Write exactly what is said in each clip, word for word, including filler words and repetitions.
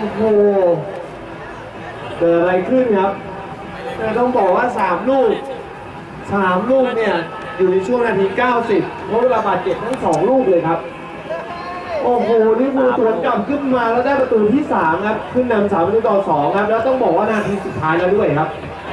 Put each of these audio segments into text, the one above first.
โอ้โหเกิดอะไรขึ้นครับต้องบอกว่าสามลูกสามลูกเนี่ยอยู่ในช่วงนาทีเก้าสิบเพราะเวลาบาดเจ็บทั้งสองลูกเลยครับโอ้โหนี่มูสวนกลับขึ้นมาแล้วได้ประตูที่สามครับขึ้นนำสามประตูต่อสองครับแล้วต้องบอกว่านาทีสุดท้ายแล้วด้วยครับ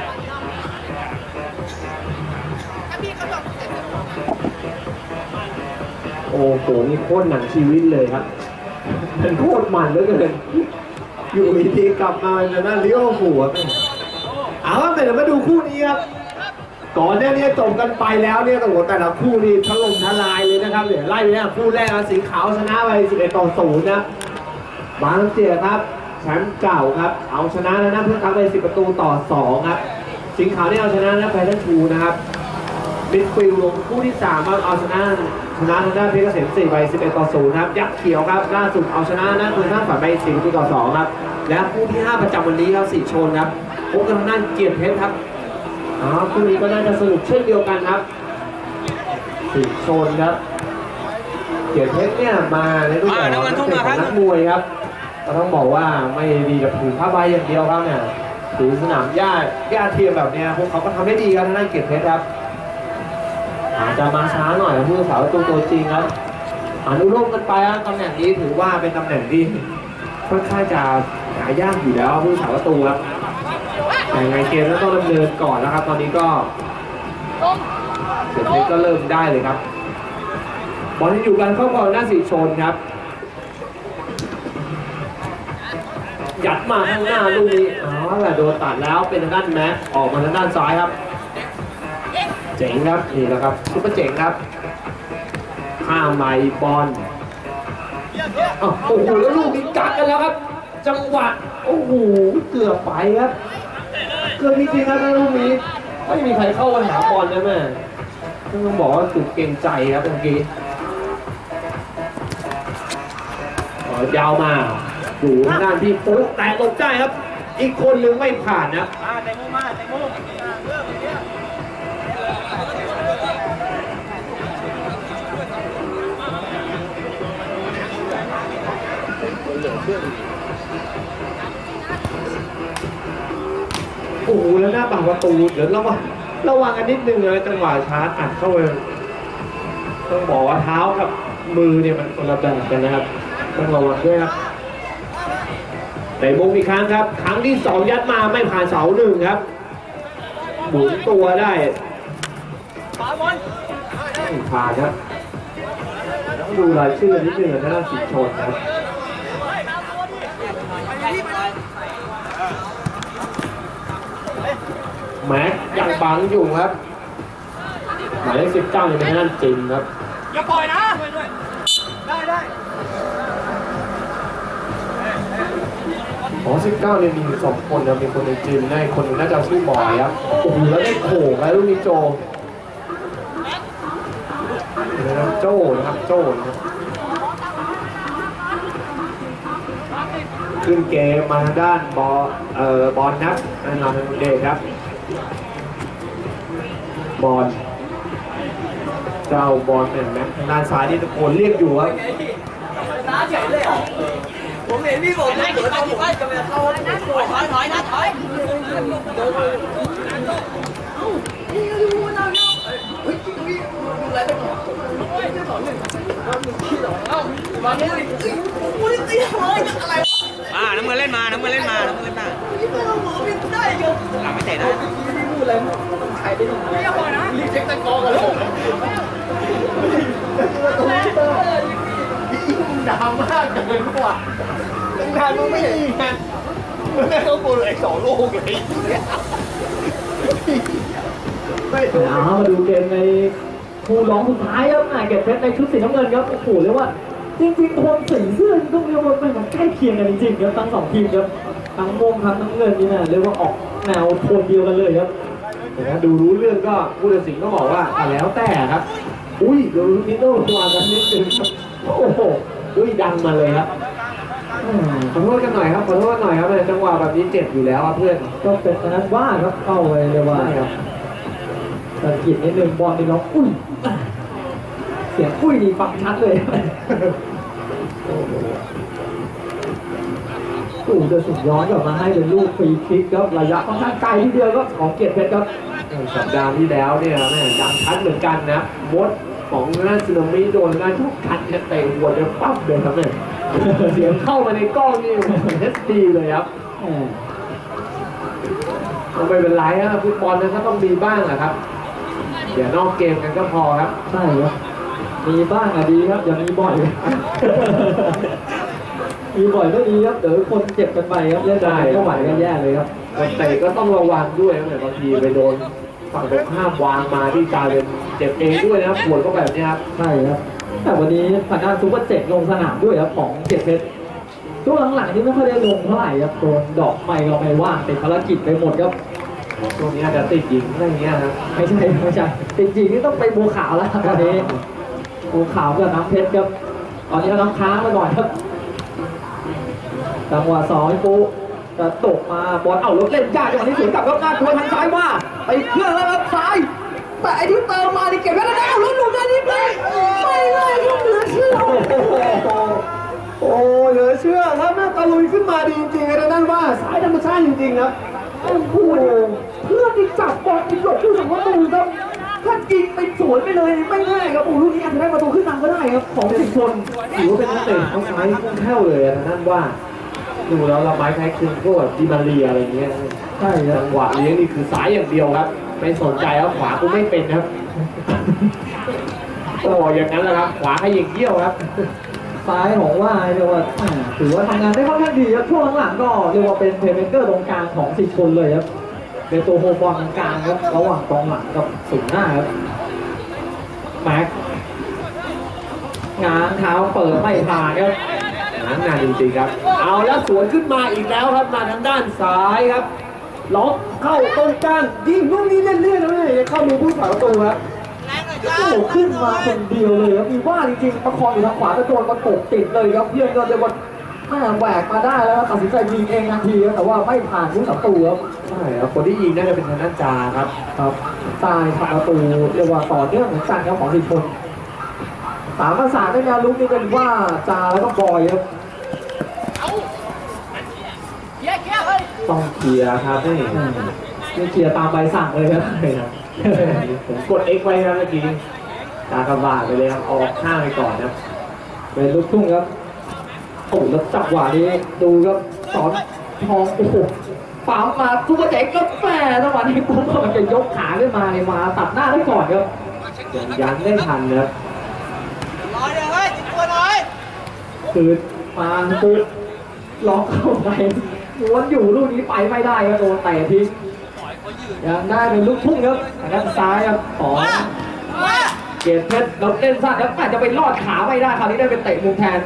โอ้โหนี่โคตรหนังชีวิตเลยครับเป็นโคตรมันเหลือเกินอยู่อีทีกลับมาในหน้าเลี้ยวหัวเอาว่าแต่เดี๋ยวมาดูคู่นี้ครับก่อนหน้านี้จบกันไปแล้วเนี่ยต้องบอกแต่ละคู่นี่ถล่มทลายเลยนะครับเดี๋ยวไล่ไปเนี่ยคู่แรกสีขาวชนะไปสิบเอ็ดต่อศูนย์นะบางเสียครับแชมป์เก่าครับเอาชนะแล้วนะเพื่อนครับไปสิบประตูต่อสองครับสีขาวนี่เอาชนะนะไฟทันชูนะครับมิดฟิลด์ลงคู่ที่สามเอาชนะชนะทางด้านเพชรเกษมสี่ไปสิบเอ็ดต่อศูนย์ครับยักษ์เขียวครับล่าสุดเอาชนะนะคือท่าฝ่ายไปสี่ประตูต่อสองครับและคู่ที่ห้าประจำวันนี้ครับสีชนครับพบกันทางด้านเกียรติเพชรครับอ๋อคู่นี้ก็น่าจะสนุกเช่นเดียวกันครับสีชนครับเกียรติเพชรเนี่ยมาในรูปแบบของนักมวยครับก็ต้องบอกว่าไม่ดีกับถือผ้าใบอย่างเดียวครับเนี่ยถือสนามหญ้าหญ้าเทียมแบบนี้พวกเขาก็ทำได้ดีครับทางด้านเกียรติเพชรครับอาจจะมาช้าหน่อยผู้สาวตัวตัวจริงครับอนุโลมกันไปตำแหน่งนี้ถือว่าเป็นตำแหน่งที่ค่อนข้างจะหายากอยู่แล้วผู้สาวประตูครับแต่ไงเกมก็ต้องดำเนินก่อนนะครับตอนนี้ก็เสร็จนี้ก็เริ่มได้เลยครับบอลที่อยู่กันเข้าก่อนหน้าสีชนครับหยัดมาข้างหน้าลูกนี้อ๋อแต่โดนตัดแล้วเป็นทางด้านแม็กออกมาทางด้านซ้ายครับเจ๋งครับนี่แหละครับซุปเปอร์เจ๋งครับข้ามไมบอลโอ้โหแล้วลูกนี้กัดกันแล้วครับจังหวะโอ้โหเกือบไปครับเกือบจริงๆครับลูกนี้ไม่มีใครเข้ามาหาบอลนะแม่ต้องบอกว่าสุดเก่งใจครับเมื่อกี้ยาวมาอยู่ทางด้านที่ปุ๊บแต่ตกใจครับอีกคนนึงไม่ผ่านนะแตงโมมาแตงโมโอ้โหแล้วหน้าบังประตูเดี๋ยวระวังระวังกันนิดนึงเลยจังหวะชาร์จอัดเข้าไปต้องบอกว่าเท้ากับมือเนี่ยมันคนละแบบกันนะครับต้องระวังด้วยครับแต่มุมอีกครั้งครับครั้งที่สองยัดมาไม่ผ่านเสาหนึ่งครับหมุนตัวได้ไม่ผ่านครับต้องดูรายชื่อนิดนึงนะสีชนครับแม็กยังบังอยู่ครับหมายเลขสิบเก้ายังเป็นนั่นจริงครับอย่าปล่อยนะได้ได้อ๋อสิบเก้าเนี่ยมีสองคนนะมีคนในจิมได้คนนึงน่าจะชื่อบอยครับโอ้โหแล้วได้โขกแล้วลูกนี้โจนะครับโจนะครับโจนะครับขึ้นเกมมาทางด้านบอลเอ่อบอลครับนั่นเราเป็นเดชครับบอลเจ้าบอลเนี่ยนะทางด้านซ้ายนี่ตะโกนเรียกอยู่ครับผมเห็นพี่บอกเลยเปิดเอาผมจะไปเข้าถอยถอยถอยนะถอยนี่ดูเราเนาะเฮ้ยดูอะไรเป็นหมอเฮ้ยจะสอนหนึ่งหนึ่งที่สองเอ้ามาเนี่ยโอ้ยตีเลยอะไรอ่าน้ำเงินเล่นมาน้ำเงินเล่นมาน้ำเงินเล่นมาพี่เพื่อนเราหมอพี่ได้อยู่หลังไม่เตะนะพี่พูดอะไรต้องใครไปดูไม่เอาบ่อยนะรีเช็คตะกอกันแล้วดาวมากเกินกว่าตั้งนานมึงไม่เห็นไงมึงได้ต้องปูไอ้สองลูกเลยไม่เอามาดูเกมในคู่รองสุดท้ายครับเก็บเพชรในชุดสีน้ำเงินครับโอ้โหเรียกว่าจริงๆโทนสีเสื้อต้องเรียกว่ามันใกล้เคียงกันจริงๆครับทั้งสองทีมครับทั้งม่วงทั้งน้ำเงินนี่นะเรียกว่าออกแนวโทนเดียวกันเลยครับแต่ถ้าดูรู้เรื่องก็ผู้ตัดสินก็บอกว่าแล้วแต่ครับอุ้ยเดี๋ยวนิดโน่ตัวกันนิดนึงครับโอ้โหอุ้ยดังมาเลยครับขอโทษกันหน่อยครับขอโทษหน่อยครับจังหวะแบบนี้เจ็บอยู่แล้วครับเพื่อนก็เป็นขนาดว่าครับเข้าไปเลยว่าครับตะกิดนิดนึงบอลนี่ร้องอุ้ยเสียงอุ้ยนี่ฟังชัดเลยตู่จะสุดย้อนกลับมาให้เป็นลูกฟรีคิกครับระยะค่อนข้างไกลทีเดียวก็ของเกียรติเพชรครับสัปดาห์ที่แล้วเนี่ยแม่ดังชัดเหมือนกันนะมดของนั่นสึนามิโดนนั่นทุกคันเนี่ยเตะหัวจะปั๊บเลยครับเนี่ยเสียงเข้ามาในกล้องนี่เอสดีเลยครับก็ไม่เป็นไรครับฟุตบอลนั้นก็ต้องมีบ้างแหละครับเดี๋ยวนอกเกมกันก็พอครับใช่ครับมีบ้างอะดีครับอย่ามีบ่อยมีบ่อยก็ดีครับเดี๋ยวคนเจ็บกันไปครับเล่นได้ก็ไหวกันแย่เลยครับแต่ก็ต้องระวังด้วยนะบางทีไปโดนฝั่งตรงข้ามวางมาที่กลายเป็นเจ็บเองด้วยนะครับปวดก็แบบนี้ครับใช่ครับแต่วันนี้ทางด้านซูเปอร์เจ็ดลงสนามด้วยครับของเกียรติเพชรช่วงหลังๆนี่ไม่ค่อยได้ลงเท่าไหร่ครับโดนดอกไม้ก็ไม่ว่างติดภารกิจไปหมดครับช่วงนี้อาจจะติดหญิงอะไรเงี้ยครับไม่ใช่ไม่ใช่ติดหญิงนี่ต้องไปบัวขาวแล้วตอนนี้บัวขาวกับน้ำเพชรครับตอนนี้เราน้ำค้างมาก่อนครับจังหวะสองปูจะตกมาบอลเอารถเล่นยากจังหวะนี้สวนกลับครับหน้าตัวทางซ้ายว่าไปเคลื่อนแล้วครับซ้ายแต่ไอ้ที่เติมมาดิเก็บไว้แล้วนะรถหลุดได้นี่ไปไม่เลยครับเหลือเชื่อโอ้เหลือเชื่อครับน่าตะลุยขึ้นมาดีจริงๆนะนั่นว่าสายธรรมชาติจริงๆครับโอ้โหเพื่อนที่จับบอลที่หลบผู้สังประตูครับถ้าจริงไปสวนไปเลยไม่ง่ายครับโอ้ลูกนี้อาจจะได้ประตูขึ้นนำก็ได้ครับของสิบคนถือว่าเป็นนักเตะทั้งซ้ายทั้งแข้วเลยนะนั่นว่าดูแล้วเราไม้คล้ายคลึงพวกแบบดิมาเรียอะไรเงี้ยใช่จังหวะเลี้ยงนี่คือซ้ายอย่างเดียวครับไม่สนใจแล้วขวากูไม่เป็นครับโอ้อย่างนั้นแหละครับขวาให้ยิงเยี่ยวครับซ้ายของว่าเรียกว่าถือว่าทำงานได้ค่อนข้างดีครับช่วงหลังๆก็เรียกว่าเป็นเพลย์เมคเกอร์ตรงกลางของสิบคนเลยครับเป็นตัวโฮบอลกลางครับระหว่างกองหลังกับศูนย์หน้าครับแม็กงานเท้าเปิดไม่ผ่านครับงานงานจริงๆครับเอาแล้วสวนขึ้นมาอีกแล้วครับมาทางด้านซ้ายครับล็อกเข้าตรงกลางยิงลูกนี้เล่นๆแล้วเนี่ยเข้ามือผู้สาวตัวครับโอ้ขึ้นมาคนเดียวเลยครับมีว่าจริงๆประคองอยู่ทางขวาจะโดนประกบติดเลยครับเพื่อนก็เลยว่าแม่แหวกมาได้แล้วตัดสินใจยิงเองทันทีแต่ว่าไม่ผ่านผู้สาวตัวครับใช่ครับคนที่ยิงน่าจะเป็นทางด้านจาครับครับตายทำประตูเรียกว่าต่อเนื่องเหมือนกันครับของสิบคนสามภาษาในแนวลุกนี่เป็นว่าจาแล้วก็บอยครับต้องเคลียร์ครับนี่นี่เคลียร์ตามใบสั่งเลยครับผมกด X ไว้ครับเมื่อกี้ตากระบาดไปเลยครับออกข้างไปก่อนครับเป็นลูกทุ่งครับโอ้แล้วจังหวะนี้ดูครับสอนทองโอ้โหป๋ามาทุกกระเจ๋งก็แฝงจังหวะนี้ปุ๊บมันจะยกขาขึ้นมาเลยมาตัดหน้าได้ก่อนครับยังยันได้ทันนะครับร้อยเดียวเฮ้ยจิตตัวหน่อยคือมาปุ๊บล็อกเข้าไปม้วนอยู่ลูกนี้ไปไม่ได้ครับโดนเตะทิ้งยังได้เป็นลูกทุ่งครับด้านซ้ายครับของเกียรติเพชรเราเล่นสั้นแล้วอาจจะไปลอดขาไม่ได้คราวนี้ได้เป็นเตะมุมแทน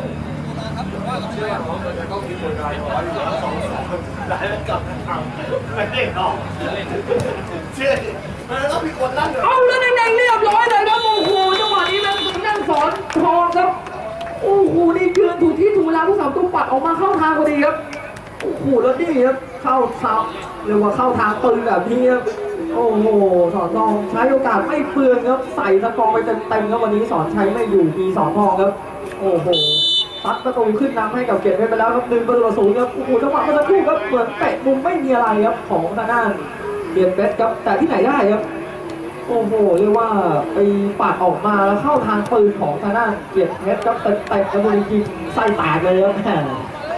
เอาแล้วแดงๆเรียบร้อยเลยครับโอ้โหจังหวะนี้นะนั่งสอนทองครับโอ้โหนี่ยืนถูกที่ถูกเวลาผู้สาวตุ้มปัดออกมาเข้าทางพอดีครับโอ้โหแล้วนี่ครับเข้าเท้าเรียกว่าเข้าทางปืนแบบนี้ครับโอ้โหสอนทองใช้โอกาสไม่เปลืองครับใส่สกอร์ไปเต็มๆครับวันนี้สอนชัยไม่อยู่มีสอนทองครับโอ้โหซัดประตูขึ้นนำให้กับเกียรติเพชรไปแล้วครับหนึ่งประตูต่อศูนย์ครับโอ้โหจังหวะเมื่อสักครู่ครับเหมือนเตะมุมไม่มีอะไรครับของทางด้านเกียรติเพชรครับแต่ที่ไหนได้ครับโอ้โหเรียกว่าไปปาดออกมาแล้วเข้าทางปืนของทางด้านเกียรติเพชรครับเตะๆแล้วบริยิงไส้แตกเลยครับแหม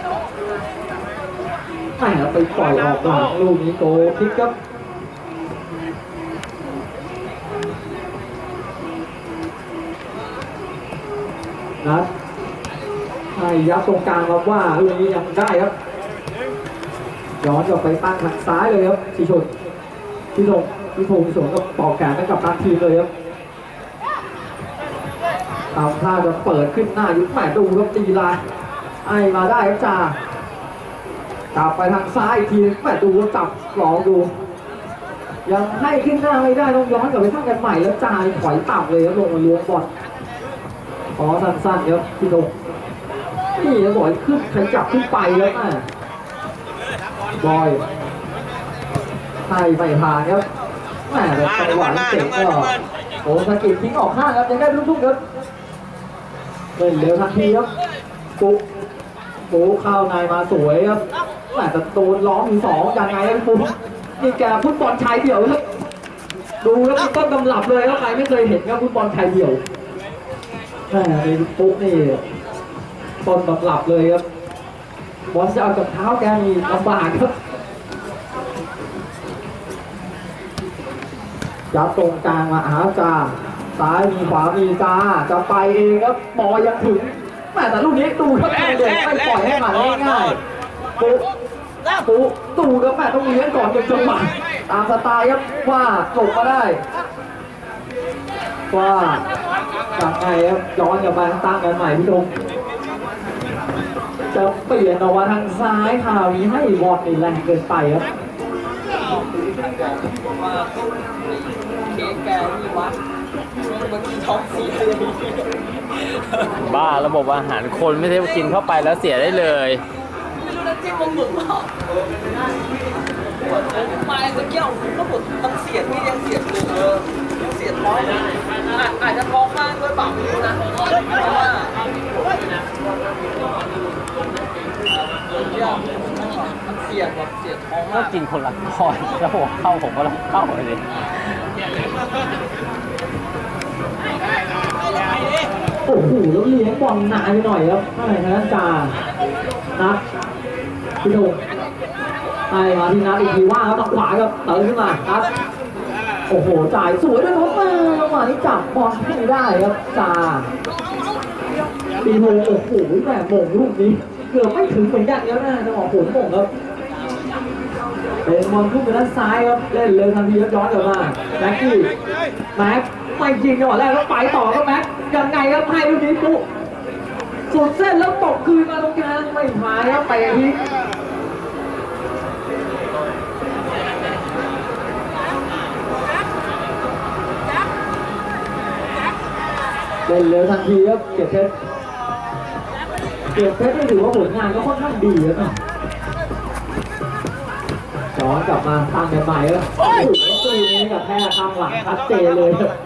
ไม่ครับไปปล่อยออกหลังลูกนี้โกคิกครับนัดให้ยับตรงกลางครับว่าลูกนี้ยังได้ครับย้อนกลับไปตั้งทางซ้ายเลยครับชิชนชิชงชิชงสวนกับปอกแขนให้กับทางทีมเลยครับตามท่าจะเปิดขึ้นหน้ายุบแหมดูครับตีลายไอมาได้ครับจ่ากลับไปทางซ้ายอีกทีแหมดูจับหลอกดูยังให้ขึ้นหน้าไม่ได้ต้องย้อนกลับไปตั้งกันใหม่แล้วจ่ายถอยต่ำเลยครับลงมาล้วงบอลขอสั้นๆครับพี่นงนี่นะบอยขึ้นขยับขึ้นไปแล้วแม่บอยให้ไปผ่านครับแม่แต่จังหวะเตะก็โอ้สกิดทิ้งออกข้างครับยังได้ลูกทุ่งครับเล่นเร็วทันทีครับปุ๊บปปูเข้าในมาสวยครับแต่จะโดนล้อมอยู่สองยังไงครับปูนี่แกฟุตบอลชายเดี่ยวครับดูแล้วมีต้นกำลับเลยครับใครไม่เคยเห็นครับฟุตบอลชายเดี่ยวแหมนี่ปุ๊กนี่ต้นกำลับเลยครับบอลจะเอากับเท้าแกมีลำบากครับจับตรงกลางมาหาจาซ้ายมีขวามีจาจะไปเองครับบอลยังถึงแม่แต่ลูกนี้ดูครับเด็กไม่ปล่อยให้ผ่านง่ายๆปุ๊ปุ๊ดูครับแม่ต้องเลี้ยงก่อนเป็นจังหวะตามสไตล์ครับว่าจบมาได้ว่าจากไงครับย้อนกลับมาตั้งกันใหม่พี่ชมจะเปลี่ยนออกมาทางซ้ายข่าวนี้ให้บอลนี่แรงเกินไปครับเค้กแกมีวัดบางทีท้องเสียเลยบ้าระบบอาหารคนไม่ใช่กินเข้าไปแล้วเสียได้เลยไม่รู้นะจิ้มมันหมึกเปล่ามาตะเกียวก็หมดมันเสียดที่ยังเสียดเลยเออยังเสียดท้องอาจจะท้องมากด้วยเปล่าไม่รู้นะเพราะว่ามันเสียดแบบเสียดท้องก็มากกินคนละก้อนแล้วผมเข้าผมก็รับเข้าไปเลยโอ้โหแล้วเลี้ยงบอลนานไปหน่อยครับอะไรนะจ่านัดพี่โดให้มาที่นัดอีกทีว่าครับทางขวาครับเติมขึ้นมานัดโอ้โหจ่ายสวยด้วยครับมาจังหวะนี้จับบอลให้ได้ครับจ่าปีโฮโอ้โหแต่หม่งลูกนี้เกือบไม่ถึงเหมือนกันแล้วนะจังหวะโหนหม่งครับเป็นบอลขึ้นไปด้านซ้ายครับเล่นเลยทันทีครับย้อนกลับมาแม็กกี้แม็กไม่จริงจังหวะแรกแล้วไปต่อครับแม็กยังไงครับให้ลูกนี้ปุ๊สุดเส้นแล้วตกคืนมาตรงกลางไม่หายครับไปที่เล่นเร็วทันทีครับเกียรติเพชรเกียรติเพชรนี่ถือว่าผลงานก็ค่อนข้างดีครับย้อนกลับมาตั้งกันใหม่ครับโอ้โหตู้นี้กับแพ้ทางหลังชัดเจนเลยครับ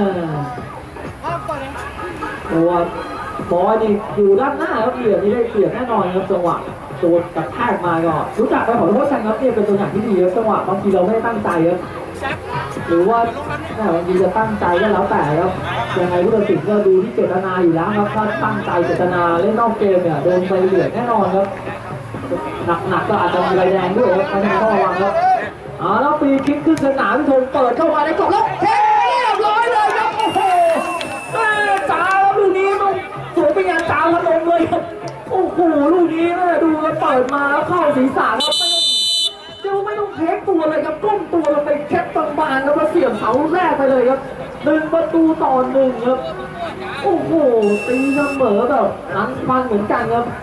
ตัวบอลนี่อยู่ด้านหน้าครับเหลี่ยมนี้ได้เปรียบแน่นอนครับจังหวะตัวกระแทกมาก็รู้จักไปขอโทษกันครับเนี่ยเป็นตัวอย่างที่ดีครับจังหวะบางทีเราไม่ได้ตั้งใจครับหรือว่าบางทีจะตั้งใจก็แล้วแต่ครับยังไงผู้ตัดสินก็ดูที่เจตนาอยู่แล้วครับถ้าตั้งใจเจตนาเล่นนอกเกมเนี่ยโดนใบเหลืองแน่นอนครับหนักๆก็อาจจะมีใบแดงด้วยครับไม่ต้องระวังครับอ๋อแล้วปีคิกขึ้นสนามพี่ธงเปิดเข้ามาในกล่องแล้วเรียบร้อยเลยครับโอ้โหจ้าลูกนี้ต้องสวยเป็นงานจ้าพัดลมเลยครับโอ้โหลูกนี้นะดูกันเปิดมาแล้วเข้าศีรษะครับไม่ต้องไม่ต้องเทคตัวเลยครับก้มตัวลงไปแคปบางๆแล้วก็เสียบเสาแรกไปเลยครับหนึ่งประตูต่อหนึ่งครับโอ้โหตีเสมอแบบนั้นฟังเหมือนกันครับ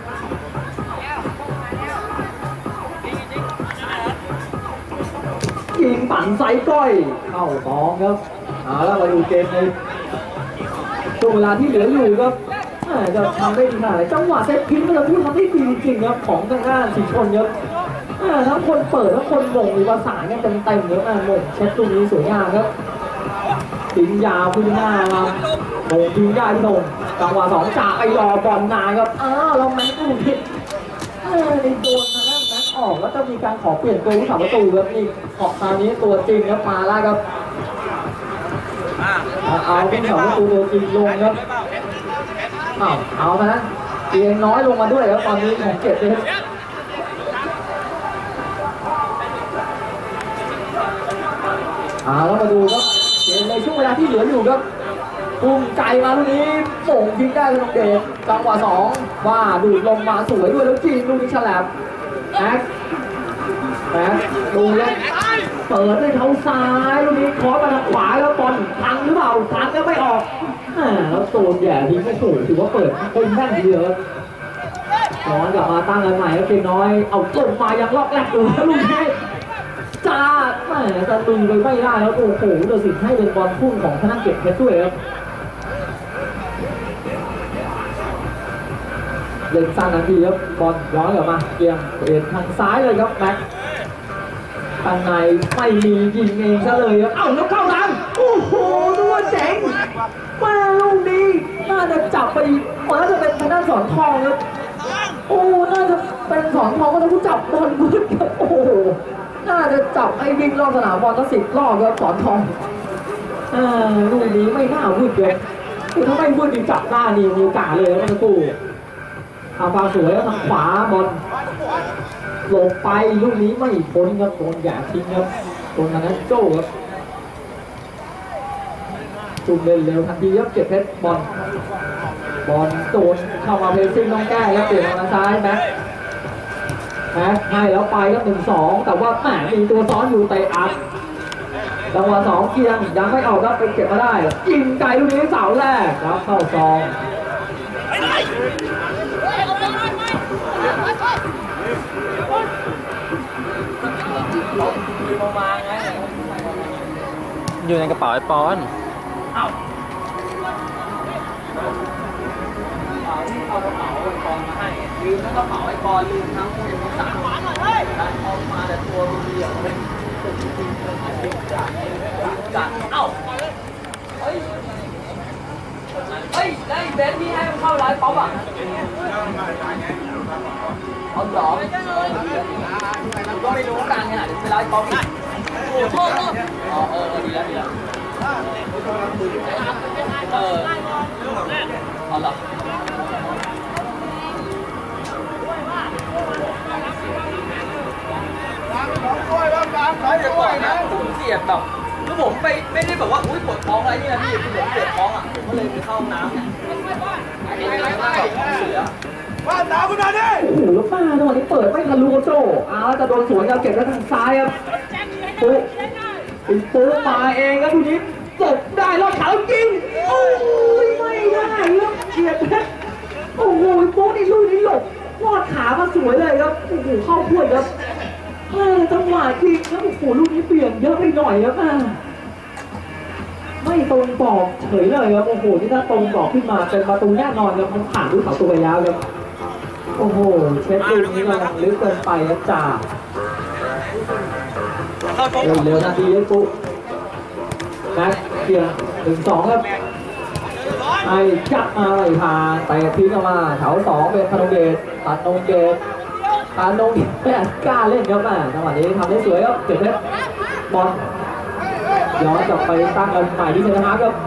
ยิงปั่นไซก้อยเข้าตองครับเอาแล้วมาดูเกมในช่วงเวลาที่เหลืออยู่ครับจะทำได้ดีขนาดไหนจังหวะเซตพิ้งเราพูดทำได้ดีจริงๆครับของทางด้านสีชนครับทั้งคนเปิดทั้งคนบ่งมีภาษาเนี่ยเต็มเต็มเลยอ่ะบ่งเช็ดตรงนี้สวยงามครับทิ้งยาวขึ้นหน้ามาบ่งทิ้งได้พี่นงจังหวะสองจ่าไอรอบอลนายครับอ้าวเราแม็กซ์ดูผิดเออในโดนทางด้านแม็กซ์ออกแล้วจะมีการขอเปลี่ยนตัวผู้สาประตูครับนี่ออกตอนนี้ตัวจริงครับมาแล้วครับเอาผู้สาประตูตัวจริงลงครับเอาเอาไปนะเตียงน้อยลงมาด้วยครับตอนนี้ของเจ็ดเลยเอาแล้วมาดูครับเกมในช่วงเวลาที่เหลืออยู่ครับปุ่มไก่มาลูกนี้โป่งทิ้งได้เป็นองเดชจังหวะสองว่าดูดลงมาสวยด้วยแล้วจีนลูกนี้ฉลับแม็กแม็กดูแล้วเปิดด้วยเท้าซ้ายลูกนี้คอมาทางขวาแล้วบอลทังหรือเปล่าทังก็ไม่ออกแล้วโซนแย่ทิ้งไม่ถูกถือว่าเปิดเป็นแม่นดีเลยย้อนกลับมาตั้งกันใหม่แล้วเกมน้อยเอาลงมายังล็อกแรกดูแล้วลูกนี้จ้าแม่จะตีไปไม่ได้แล้วโอ้โหเดือดสิให้เป็นบอลพุ่งของธนาเก็บเพชรด้วยครับเล่นสั้นนาทีครับบอลย้อนกลับมาเกียงเปลี่ยนทางซ้ายเลยครับแม็กทางในไม่มียิงเองซะเลยครับเอ้าแล้วเข้าทางโอ้โหดูว่าเจ๋งมาลูกนี้น่าจะจับไปน่าจะเป็นทางด้านสอนทองครับโอ้น่าจะเป็นสอนทองก็ต้องจับบอลมืดครับโอ้โหน่าจะจับไอ้วิ่งรอบสนามบอลตั้งสิบรอบครับสอนทองอ่าลูกนี้ไม่น่าวุ่นเลยคือถ้าไม่วุ่นดีจับหน้านี่มีโอกาสเลยนะกูอาฟาสวยแล้วทางขวาบอลหลบไปลูกนี้ไม่พ้นครับโดนแย่ทิ้งครับโดนทางนั้นโจ้ครับจุ่มเร็วๆทันทีครับเก็บเพชรบอลบอลโดนเข้ามาเพลซิ่งต้องแก้แล้วเปลี่ยนทางซ้ายแม็กแม็กให้แล้วไปครับหนึ่งสองแต่ว่าแหมมีตัวซ้อนอยู่เตะอัดจังหวะสองเกียงยังไม่ออกครับไปเก็บมาได้ยิงไกลลูกนี้เสาแรกแล้วเข้าซองอยู่ในกระเป๋าไอ้ปอนเอาเอากระเป๋าไอ้ปอนมาให้ลืมทั้งกระเป๋าไอ้ปอนลืมทั้งผู้หญิงสามเอามาแต่ตัวเดียวเลยจัดเอ้าเฮ้ยเฮ้ยได้เบนที่ให้มันเข้าร้านป๊อปอ่ะเอาหรอก็ไม่รู้กันเนี่ยเดี๋ยวไปร้านป๊อปอีกอ๋อเออดีแล้วดีแล้วเออเอาหรอเดี๋ยวก่อนนะผมเสียบแบบคือผมไปไม่ได้แบบว่าอุ้ยปวดท้องอะไรนี่นะพี่คือผมปวดท้องอ่ะผมก็เลยไปเข้าห้องน้ำเนี่ยเสียว่าตามคุณมาดิโอ้โหแล้วป้าจังหวะนี้เปิดไม่ทะลุโจ้อ้าวจะโดนสวนครับเก็บแล้วทางซ้ายครับปุ๊บปุ๊บมาเองครับทีนี้จบได้รอดขาแล้วยิงโอ้ยไม่ได้ครับเฉียดเพชรโอ้โหปุ๊บนี่ลูกนี้หลบรอดขามาสวยเลยครับโอ้โหเข้าพวดครับเออจังหวะจริงครับโอ้โหลูกนี้เปลี่ยนเยอะไปหน่อยครับอ่ะไม่ตรงปอกเฉยเลยครับโอ้โหนี่ถ้าตรงปอกขึ้นมาเป็นประตูแน่นอนครับมันผ่านลูกเขาตัวไปแล้วครับโอ้โหเชฟลูกนี้กำลังลึกเกินไปครับจ่าเร็วๆนาทีเลยปุ๊แม็กเกียร์หนึ่งสองครับไอ้จับมาไอ้พาแต่ทิ้งออกมาแถวสองเป็นธนงเดชตัดนงเดชตัดนงเดชไม่กล้าเล่นครับแม่จังหวะนี้ทำได้สวยครับเก็บเพชรบอลย้อนกลับไปตั้งกันใหม่ที่เซนต์ฮาร์ดครับ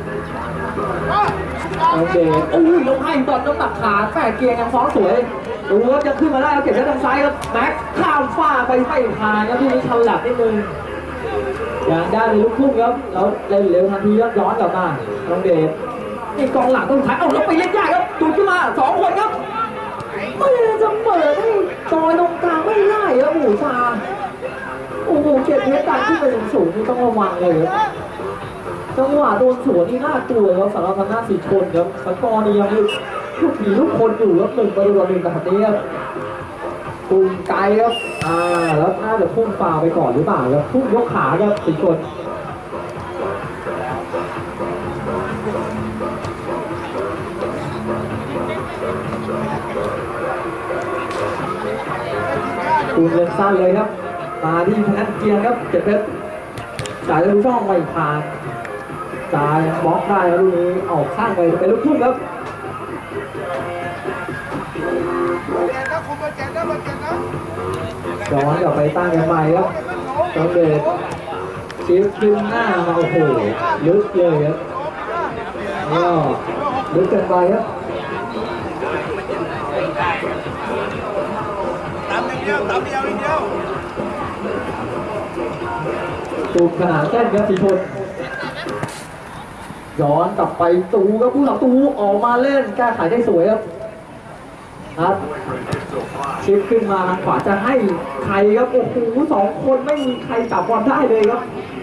โอเคโอ้ยลงให้บอลน้ำหนักขาแปดเกียร์ยังฟ้องสวยดูว่าจะขึ้นมาได้เก็บได้ทางซ้ายครับแม็กข้ามฟ้าไปไม่ผ่านครับที่นี้ฉลับนิดนึงอย่างได้ในลูกทุ่งครับแล้วเร็วเร็วทันทีครับย้อนกลับมาน้องเดชนี่กองหลังต้องใช้เอาแล้วไปเล่นยากครับดูขึ้นมาสองคนครับไม่จะเปิดให้ซอยตรงกลางไม่ได้ครับหมูชาโอ้โหเก็บเพชรตันขึ้นไปสูงนี่ต้องระวังเลยครับจังหวะโดนสวนนี่น่ากลัวครับสำหรับทางหน้าสีชนครับสกอร์นี่ยังลูกผีลูกคนอยู่ครับหนึ่งประตูต่อหนึ่งแบบนี้ครับปุ่มไกลครับอ่าแล้วน่าจะพุ่งฟาวไปก่อนหรือเปล่าครับพุ่งยกขาครับสีชนปุ่มเล่นสั้นเลยครับมาที่แพทเกียร์ครับเจ็บเพชรจ่ายลูกช่องไม่ผ่านจ่ายบล็อกได้แล้วลูกนี้ออกข้างไปเป็นลูกทุ่งครับย้อนกลับไปตั้งกันใหม่ครับตอนเด็กชิปขึ้นหน้ามาโอ้โหลึกเลยครับก็ลึกเกินไปครับตามอย่างเดียวตามเดียวอีกเดียวตูขนาดแก้นครับสีชนย้อนกลับไปตูครับผู้สับตูออกมาเล่นแก้ไขได้สวยครับครับชิปขึ้นมาทางขวาจะให้ใครครับโอ้โหสองคนไม่มีใครจับบอลได้เลยครับ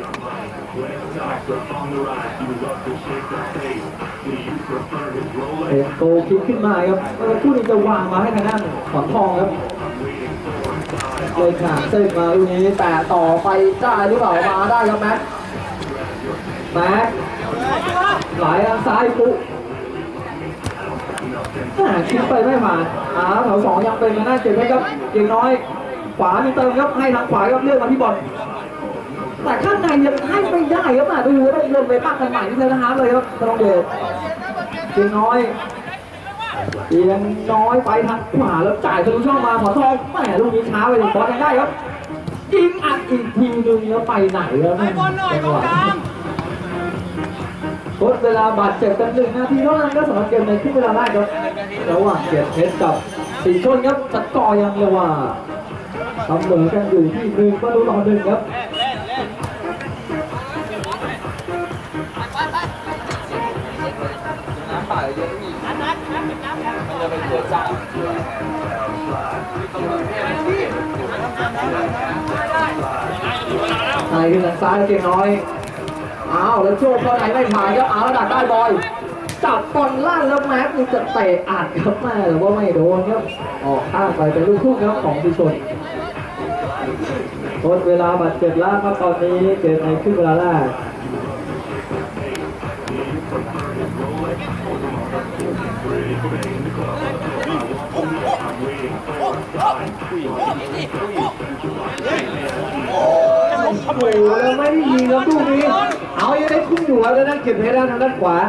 เอ็นโตคิดขึ้นมาครับผู้นี้จะวางมาให้ทางด้านขอนทองครับเลยขาดเส้นมาลูกนี้แต่ต่อไปได้หรือเปล่ามาได้ครับแม็กแม็กไหลทางซ้ายปุ๊คิดไปไม่ผ่านอ่าแถวสองยังเป็นมาหน้าเจ็บไหมครับเก่งน้อยขวามีเติมครับให้ทางขวาครับเลือกมาที่บอลแต่ข้างในยังให้ไม่ได้ครับอ่ะดูต้องวนไปตั้งกันใหม่ที่เซนต์ฮาร์ดเลยครับตรงเดชเก่งน้อยเอียงน้อยไปทางขวาแล้วจ่ายทะลุช่องมาขอทองแหมลูกนี้ช้าไปเลยบอลยังได้ครับยิงอัดอีกทีนึงแล้วไปไหนแล้วนั่นจังหวะทดเวลาบาดเจ็บกันหนึ่งนาทีเท่านั้นก็สำหรับเกมในครึ่งเวลาแรกครับระหว่างเกียรติเพชรกับสีชนครับสกอร์ยังเรียกว่าเสมอกันอยู่ที่หนึ่งประตูต่อหนึ่งครับน้ำเปล่าเยอะนี่มันจะเป็นตัวจ้างไอ้ที่ทางซ้ายเก่งน้อยอ้าวแล้วโชคเข้าไหนไม่ผ่านครับเอาแล้วดักได้บอยจับบอลลั่นแล้วแม็กซ์นี่จะเตะอัดครับแม่แต่ว่าไม่โดนครับออกข้างไปเป็นลูกทุ่งครับของพิชนทดเวลาบาดเจ็บแล้วครับตอนนี้เกมในครึ่งเวลาแรกโอ้โหแล้วไม่ได้ยิงแล้วลูกนี้เอายังได้คุ้มอยู่แล้วนั่นเก็บเพชรทางด้านขวา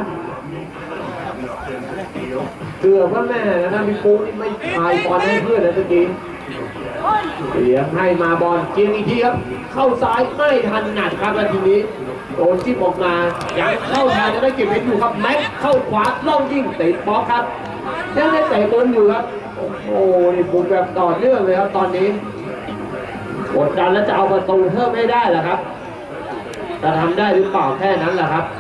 เกือบว่าแม่นะพี่ปุ๊กนี่ไม่ทายบอลให้เพื่อนนะเมื่อกี้เสียงให้มาบอลเกียงอีกทีครับเข้าซ้ายไม่ทันหนัดครับนาทีนี้โดนจิ้มออกมายังเข้าทางจะได้เก็บเพชรอยู่ครับแม็กเข้าขวาล่องยิงติดบล็อกครับยังได้เตะบอลอยู่ครับโอ้โหนี่บุกแบบต่อเนื่องเลยครับตอนนี้กดดันแล้วจะเอาประตูเพิ่มไม่ได้แหละครับจะทำได้หรือเปล่าแค่นั้นแหละครับ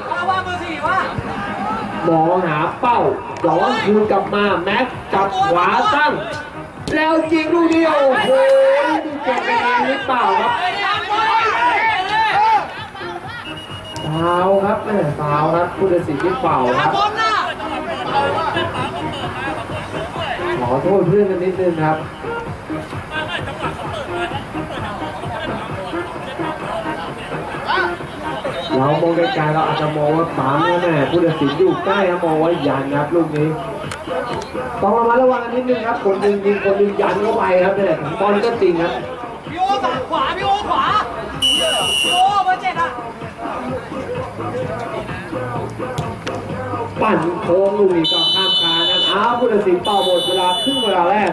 มองหาเป้าหลอนคืนกลับมาแม็กจับขวาตั้งแล้วยิงลูกเดียวโอ้โหดูเก็บไปเองหรือเปล่าครับฟาวครับแม่ฟาวครับผู้ตัดสินที่ฟาวครับขอโทษเพื่อนกันนิดนึงครับเรามองไกลๆเราอาจจะมองว่าปั๊มนะแม่ผู้ตัดสินอยู่ใกล้นะมองว่ายันครับลูกนี้ต้องระมัดระวังกันนิดนึงครับคนหนึ่งยิงคนหนึ่งยันเข้าไปครับเนี่ยบอลก็จริงครับพี่โอ้ฝั่งขวาพี่โอ้ขวาพี่โอ้เบอร์เจ็ดอ่ะปั่นโค้งลูกนี้ก็ข้ามคานนะอ้าวผู้ตัดสินต่อหมดเวลาครึ่งเวลาแรก